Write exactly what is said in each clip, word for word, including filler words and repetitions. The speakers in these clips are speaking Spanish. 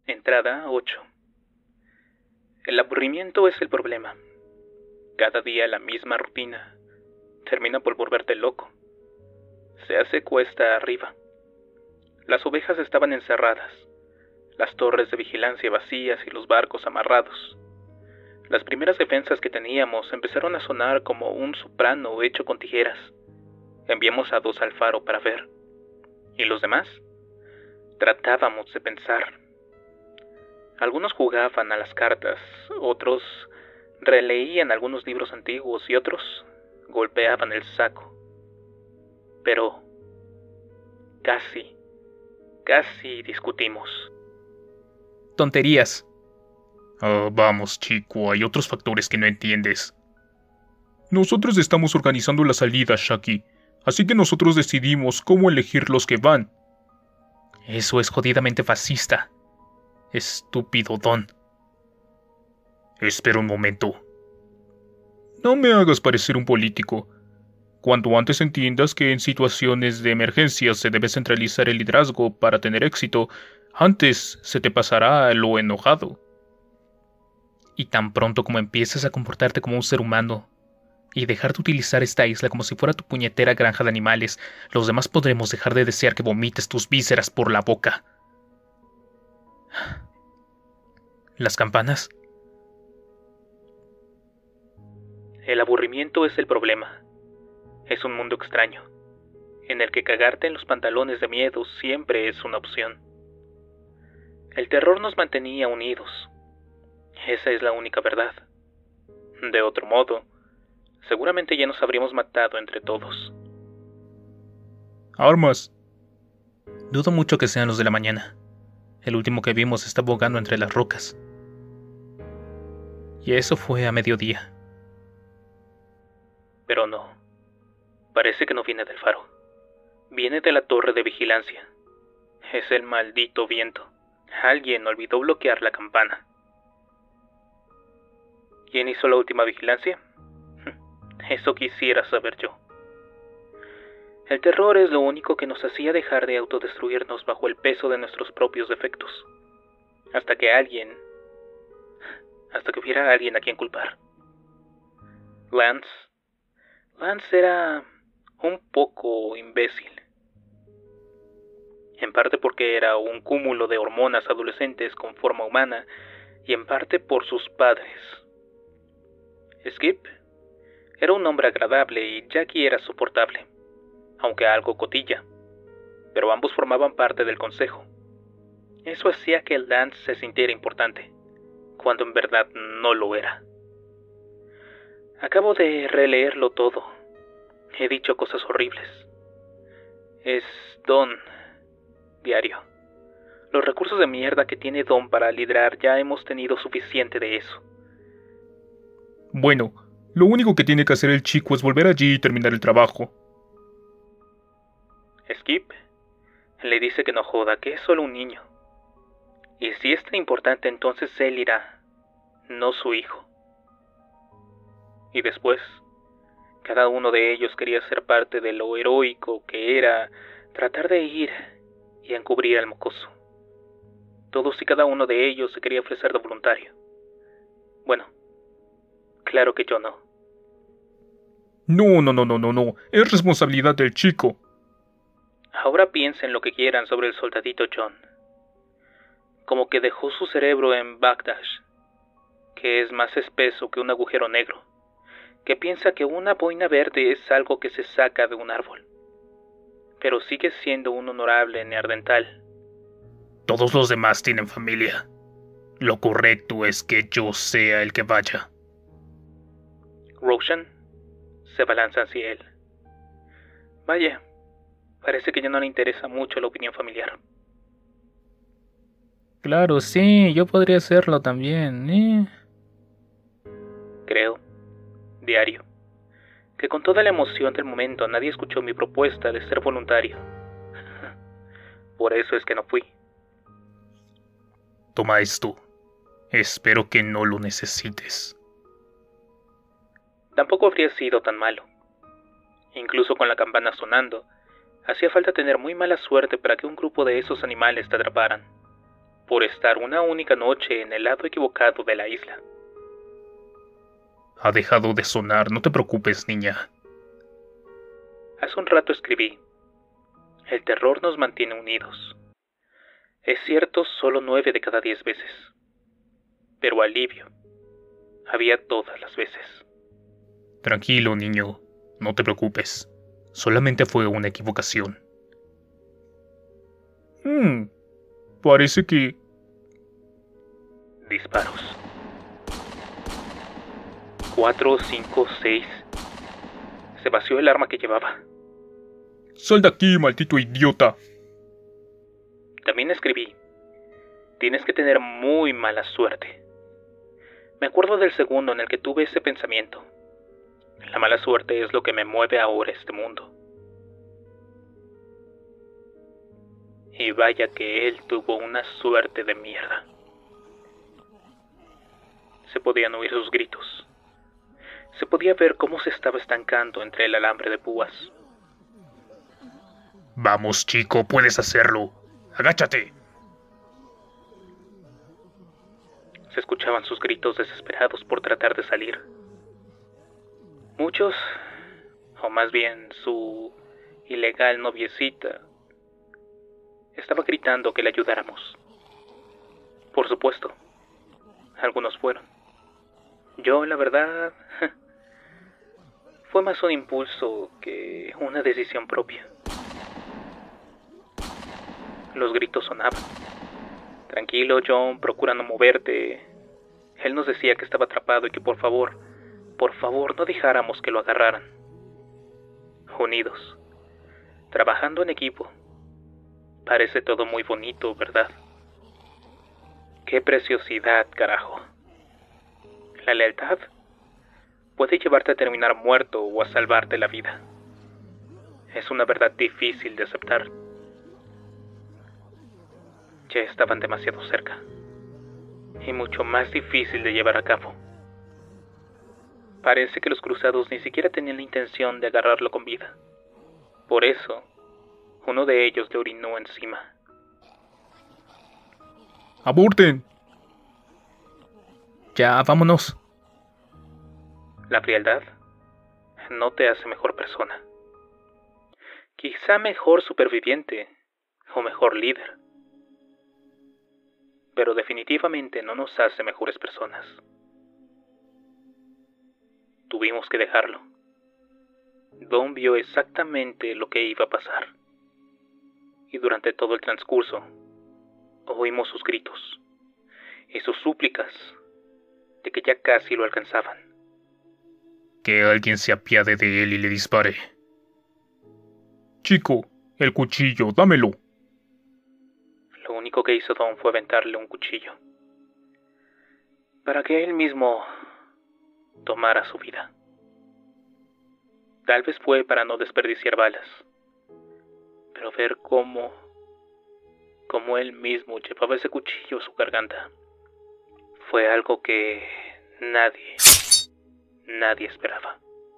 Entrada ocho. El aburrimiento es el problema. Cada día la misma rutina. Termina por volverte loco. Se hace cuesta arriba. Las ovejas estaban encerradas, las torres de vigilancia vacías y los barcos amarrados. Las primeras defensas que teníamos empezaron a sonar como un soprano hecho con tijeras. Enviamos a dos al faro para ver. ¿Y los demás? Tratábamos de pensar. Algunos jugaban a las cartas, otros releían algunos libros antiguos y otros golpeaban el saco. Pero casi, casi discutimos. Tonterías. Ah, vamos, chico, hay otros factores que no entiendes. Nosotros estamos organizando la salida, Shaki, así que nosotros decidimos cómo elegir los que van. Eso es jodidamente fascista. Estúpido Don. Espera un momento. No me hagas parecer un político. Cuanto antes entiendas que en situaciones de emergencia se debe centralizar el liderazgo para tener éxito, antes se te pasará lo enojado. Y tan pronto como empieces a comportarte como un ser humano y dejar de utilizar esta isla como si fuera tu puñetera granja de animales, los demás podremos dejar de desear que vomites tus vísceras por la boca. ¿Las campanas? El aburrimiento es el problema. Es un mundo extraño, en el que cagarte en los pantalones de miedo siempre es una opción. El terror nos mantenía unidos. Esa es la única verdad. De otro modo, seguramente ya nos habríamos matado entre todos. Armas. Dudo mucho que sean los de la mañana. El último que vimos está bogando entre las rocas. Y eso fue a mediodía. Pero no. Parece que no viene del faro. Viene de la torre de vigilancia. Es el maldito viento. Alguien olvidó bloquear la campana. ¿Quién hizo la última vigilancia? Eso quisiera saber yo. El terror es lo único que nos hacía dejar de autodestruirnos bajo el peso de nuestros propios defectos. Hasta que alguien... Hasta que hubiera alguien a quien culpar. Lance... Lance era un poco imbécil. En parte porque era un cúmulo de hormonas adolescentes con forma humana, y en parte por sus padres. Skip era un hombre agradable y Jackie era soportable, aunque algo cotilla, pero ambos formaban parte del consejo. Eso hacía que Lance se sintiera importante, cuando en verdad no lo era. Acabo de releerlo todo. He dicho cosas horribles. Es Don, diario. Los recursos de mierda que tiene Don para liderar ya hemos tenido suficiente de eso. Bueno, lo único que tiene que hacer el chico es volver allí y terminar el trabajo. Skip le dice que no joda, que es solo un niño. Y si es tan importante, entonces él irá, no su hijo. Y después, cada uno de ellos quería ser parte de lo heroico que era tratar de ir y encubrir al mocoso. Todos y cada uno de ellos se quería ofrecer de voluntario. Bueno, claro que yo no. No, no, no, no, no, no. Es responsabilidad del chico. Ahora piensen lo que quieran sobre el soldadito John. Como que dejó su cerebro en Bagdash, que es más espeso que un agujero negro, que piensa que una boina verde es algo que se saca de un árbol, pero sigue siendo un honorable neandertal. Todos los demás tienen familia. Lo correcto es que yo sea el que vaya. Roshan se balanza hacia él. Vaya, parece que ya no le interesa mucho la opinión familiar. Claro, sí, yo podría hacerlo también, ¿eh? Creo, diario, que con toda la emoción del momento nadie escuchó mi propuesta de ser voluntario. Por eso es que no fui. Toma esto. Espero que no lo necesites. Tampoco habría sido tan malo. Incluso con la campana sonando, hacía falta tener muy mala suerte para que un grupo de esos animales te atraparan. por estar una única noche en el lado equivocado de la isla. Ha dejado de sonar, no te preocupes, niña. Hace un rato escribí: el terror nos mantiene unidos. Es cierto, solo nueve de cada diez veces. Pero alivio había todas las veces. Tranquilo, niño, no te preocupes. Solamente fue una equivocación. Hmm, parece que... Disparos. Cuatro, cinco, seis. Se vació el arma que llevaba. ¡Sal de aquí, maldito idiota! También escribí: tienes que tener muy mala suerte. Me acuerdo del segundo en el que tuve ese pensamiento. La mala suerte es lo que me mueve ahora este mundo. Y vaya que él tuvo una suerte de mierda. Se podían oír sus gritos. Se podía ver cómo se estaba estancando entre el alambre de púas. Vamos, chico, puedes hacerlo. Agáchate. Se escuchaban sus gritos desesperados por tratar de salir. Muchos, o más bien su ilegal noviecita, estaba gritando que le ayudáramos. Por supuesto, algunos fueron. Yo, la verdad, fue más un impulso que una decisión propia. Los gritos sonaban. Tranquilo, John, procura no moverte. Él nos decía que estaba atrapado y que por favor, por favor no dejáramos que lo agarraran. Unidos, trabajando en equipo. Parece todo muy bonito, ¿verdad? ¡Qué preciosidad, carajo! La lealtad puede llevarte a terminar muerto o a salvarte la vida. Es una verdad difícil de aceptar. Ya estaban demasiado cerca, y mucho más difícil de llevar a cabo. Parece que los cruzados ni siquiera tenían la intención de agarrarlo con vida. Por eso, uno de ellos le orinó encima. ¡Aborten! Ya, vámonos. La frialdad no te hace mejor persona. Quizá mejor superviviente o mejor líder. Pero definitivamente no nos hace mejores personas. Tuvimos que dejarlo. Don vio exactamente lo que iba a pasar. Y durante todo el transcurso, oímos sus gritos y sus súplicas de que ya casi lo alcanzaban. Que alguien se apiade de él y le dispare. Chico, el cuchillo, dámelo. Lo único que hizo Don fue aventarle un cuchillo, para que él mismo tomara su vida. Tal vez fue para no desperdiciar balas, pero ver cómo, cómo él mismo llevaba ese cuchillo a su garganta, fue algo que nadie, nadie esperaba.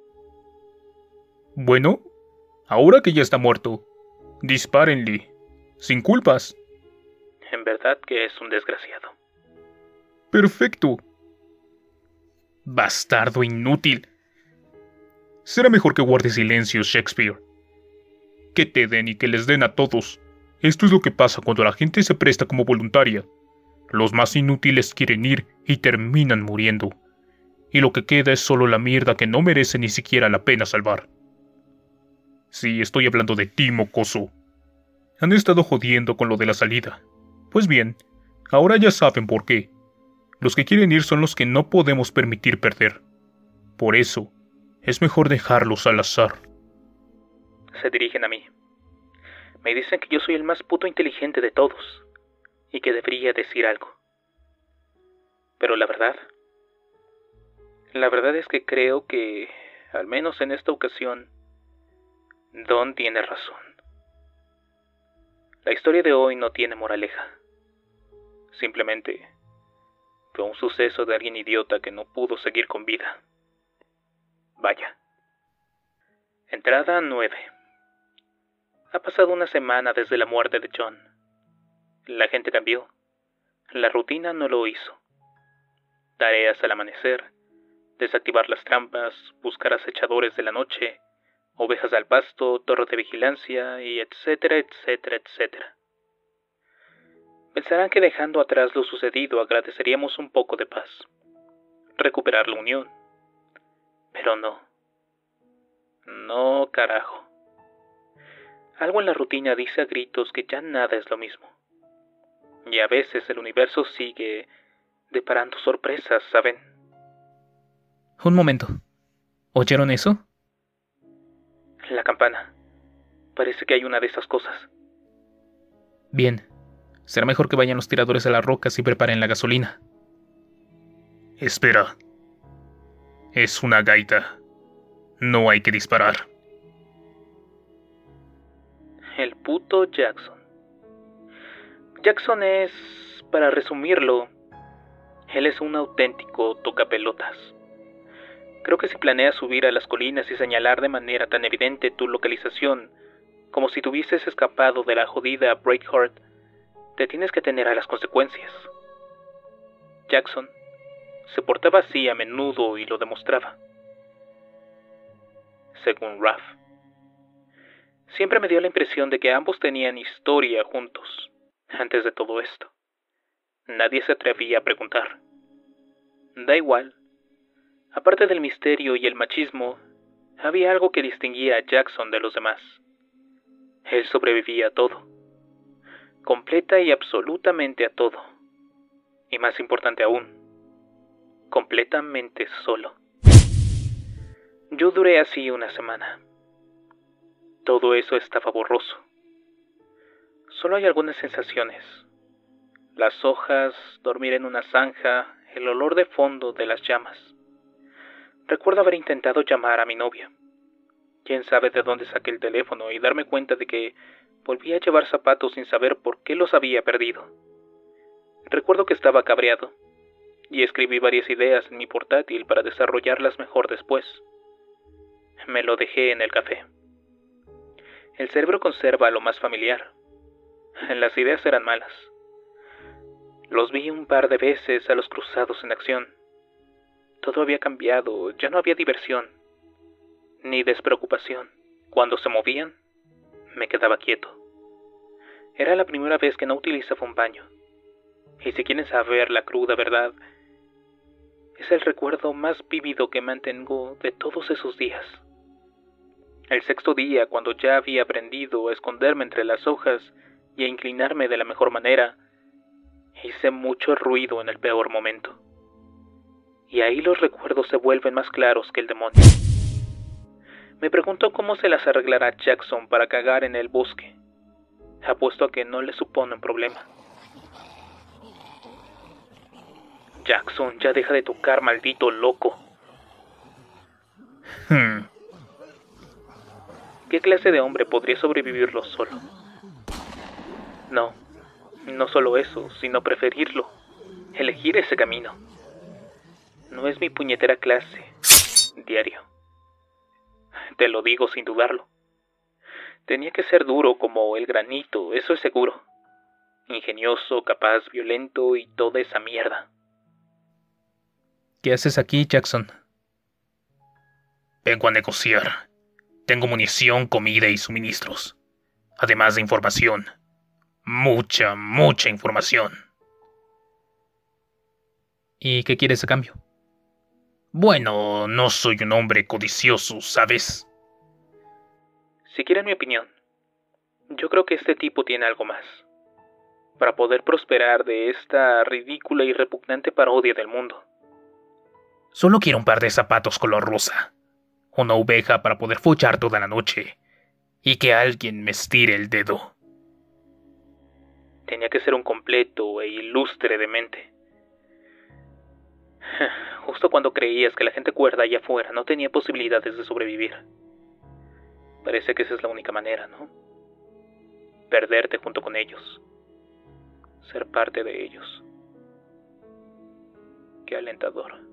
Bueno, ahora que ya está muerto, dispárenle, sin culpas. En verdad que es un desgraciado. Perfecto. Bastardo inútil. Será mejor que guarde silencio, Shakespeare. Que te den y que les den a todos. Esto es lo que pasa cuando la gente se presta como voluntaria. Los más inútiles quieren ir y terminan muriendo. Y lo que queda es solo la mierda que no merece ni siquiera la pena salvar. Sí, estoy hablando de ti, mocoso. Han estado jodiendo con lo de la salida. Pues bien, ahora ya saben por qué. Los que quieren ir son los que no podemos permitir perder. Por eso, es mejor dejarlos al azar. Se dirigen a mí. Me dicen que yo soy el más puto inteligente de todos y que debería decir algo. Pero la verdad, la verdad es que creo que, al menos en esta ocasión, Don tiene razón. La historia de hoy no tiene moraleja. Simplemente fue un suceso de alguien idiota que no pudo seguir con vida. Vaya. Entrada nueve. Ha pasado una semana desde la muerte de John. La gente cambió. La rutina no lo hizo. Tareas al amanecer, desactivar las trampas, buscar acechadores de la noche, ovejas al pasto, torre de vigilancia y etcétera, etcétera, etcétera. Pensarán que dejando atrás lo sucedido agradeceríamos un poco de paz, recuperar la unión. Pero no. No, carajo. Algo en la rutina dice a gritos que ya nada es lo mismo. Y a veces el universo sigue deparando sorpresas, ¿saben? Un momento. ¿Oyeron eso? La campana. Parece que hay una de esas cosas. Bien. Será mejor que vayan los tiradores a las rocas y preparen la gasolina. Espera. Es una gaita. No hay que disparar. El puto Jackson. Jackson es, para resumirlo, él es un auténtico tocapelotas. Creo que si planeas subir a las colinas y señalar de manera tan evidente tu localización, como si tuvieses escapado de la jodida Breakheart, te tienes que tener a las consecuencias. Jackson se portaba así a menudo y lo demostraba. Según Ruff, siempre me dio la impresión de que ambos tenían historia juntos. Antes de todo esto, nadie se atrevía a preguntar. Da igual. Aparte del misterio y el machismo, había algo que distinguía a Jackson de los demás. Él sobrevivía a todo. Completa y absolutamente a todo. Y más importante aún, completamente solo. Yo duré así una semana. Todo eso estaba borroso. Solo hay algunas sensaciones. Las hojas, dormir en una zanja, el olor de fondo de las llamas. Recuerdo haber intentado llamar a mi novia. Quién sabe de dónde saqué el teléfono y darme cuenta de que volví a llevar zapatos sin saber por qué los había perdido. Recuerdo que estaba cabreado y escribí varias ideas en mi portátil para desarrollarlas mejor después. Me lo dejé en el café. El cerebro conserva lo más familiar. Las ideas eran malas. Los vi un par de veces a los cruzados en acción. Todo había cambiado, ya no había diversión, ni despreocupación. Cuando se movían, me quedaba quieto. Era la primera vez que no utilizaba un baño. Y si quieren saber la cruda verdad, es el recuerdo más vívido que mantengo de todos esos días. El sexto día, cuando ya había aprendido a esconderme entre las hojas y a inclinarme de la mejor manera, hice mucho ruido en el peor momento. Y ahí los recuerdos se vuelven más claros que el demonio. Me preguntó cómo se las arreglará Jackson para cagar en el bosque. Apuesto a que no le supone un problema. Jackson, ya deja de tocar, maldito loco. Hmm. ¿Qué clase de hombre podría sobrevivirlo solo? No, no solo eso, sino preferirlo, elegir ese camino. No es mi puñetera clase, diario. Te lo digo sin dudarlo. Tenía que ser duro como el granito, eso es seguro. Ingenioso, capaz, violento y toda esa mierda. ¿Qué haces aquí, Jackson? Vengo a negociar. Tengo munición, comida y suministros. Además de información. Mucha, mucha información. ¿Y qué quieres a cambio? Bueno, no soy un hombre codicioso, ¿sabes? Si quieren mi opinión, yo creo que este tipo tiene algo más. Para poder prosperar de esta ridícula y repugnante parodia del mundo. Solo quiero un par de zapatos color rosa. Una oveja para poder follar toda la noche. Y que alguien me estire el dedo. Tenía que ser un completo e ilustre demente. Justo cuando creías que la gente cuerda allá afuera no tenía posibilidades de sobrevivir. Parece que esa es la única manera, ¿no? Perderte junto con ellos. Ser parte de ellos. Qué alentador.